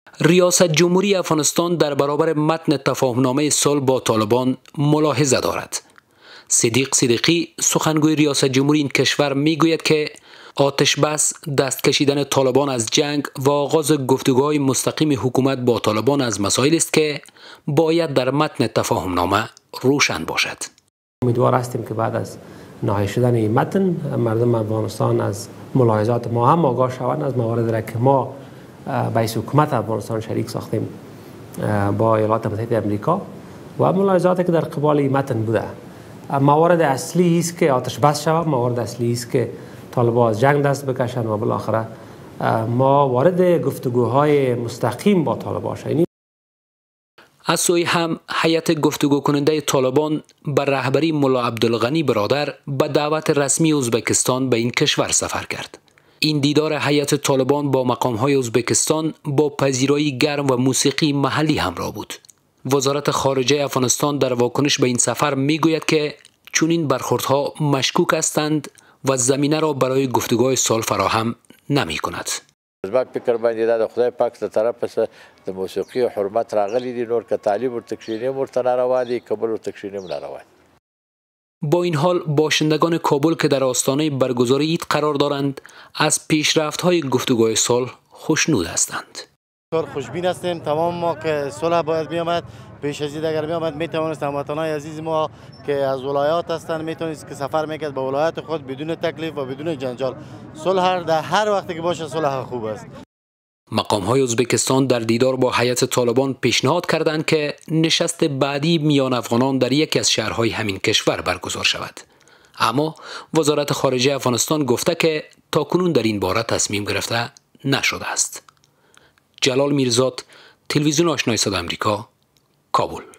ریاست جمهوری افغانستان در برابر متن تفاهمنامه صلح با طالبان ملاحظه دارد. صدیق صدیقی سخنگوی ریاست جمهوری این کشور میگوید که آتش بس، دست کشیدن طالبان از جنگ و آغاز گفتگوهای مستقیم حکومت با طالبان از مسائل است که باید در متن تفاهمنامه روشن باشد. امیدوار هستیم که بعد از نهایی شدن این متن مردم افغانستان از ملاحظات ما هم آگاه شوند، از مواردی را که ما بایس حکومت افغانستان شریک ساختیم با ایالات متحده امریکا و ملاحظاتی که در قبال این متن بوده. موارد اصلی است که آتش بس شود، موارد اصلی است که طالبان از جنگ دست بکشند و بالاخره ما وارد گفتگوهای مستقیم با طالبان شویم. از سوی هم هیئت گفتگو کننده طالبان بر رهبری ملا عبدالغنی برادر به دعوت رسمی ازبکستان به این کشور سفر کرد. این دیدار هیئت طالبان با مقام‌های ازبکستان با پذیرایی گرم و موسیقی محلی همراه بود. وزارت خارجه افغانستان در واکنش به این سفر میگوید که چنین برخوردها مشکوک هستند و زمینه را برای گفتگوهای صلح فراهم نمی‌کند. ازبک فکر باندې د خدای پاک له طرفه د موسیقي او حرمت راغلي دي، نور که تعلیم ورته کښینیم ورته ناروا دي، کابل ورته کښینیم ناروا دي. با این حال باشندگان کابل که در آستانه برگزاری عید قرار دارند از پیشرفت‌های گفتگوهای صلح خوشنود هستند. خوشبین هستیم تمام ما که صلح باید بیامد. پیش از این اگر بیامد میتوانست هموطنان عزیز ما که از ولایات هستند میتونست که سفر میکرد به ولایت خود بدون تکلیف و بدون جنجال. صلح در هر وقتی که باشه صلح خوب است. مقام‌های ازبکستان در دیدار با هیئت طالبان پیشنهاد کردند که نشست بعدی میان افغانان در یکی از شهرهای همین کشور برگزار شود. اما وزارت خارجه افغانستان گفته که تاکنون در این باره تصمیم گرفته نشده است. جلال میرزاد، تلویزیون آشنای صدای آمریکا، کابل.